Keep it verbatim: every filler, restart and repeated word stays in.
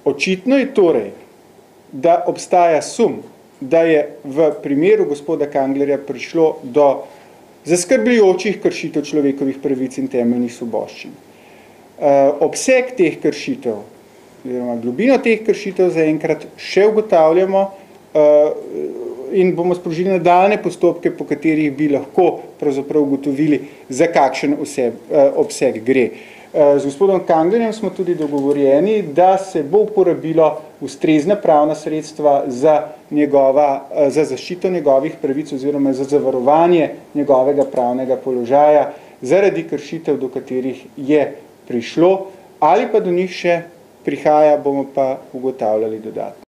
Očitno je torej, da obstaja sum, da je v primeru gospoda Kanglerja prišlo do zaskrbljujočih kršitev človekovih pravic in temeljnih svoboščin. Obseg teh kršitev, oziroma globino teh kršitev zaenkrat še ugotavljamo in bomo sprožili nadaljnje postopke, po katerih bi lahko pravzaprav ugotovili, za kakšen obseg gre. Z gospodom Kanglerjem smo tudi dogovorjeni, da se bo uporabilo ustrezna pravna sredstva za, njegova, za zaščito njegovih pravic oziroma za zavarovanje njegovega pravnega položaja zaradi kršitev, do katerih je prišlo, ali pa do njih še prihaja, bomo pa ugotavljali dodatno.